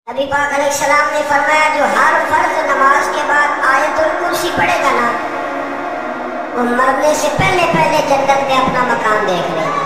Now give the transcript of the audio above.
नबी पाक अलैहिस्सलाम ने फरमाया जो हर फर्ज नमाज के बाद आयतुल कुर्सी पढ़ेगा ना, वो मरने से पहले पहले जन्नत में अपना मकान देख लेगा।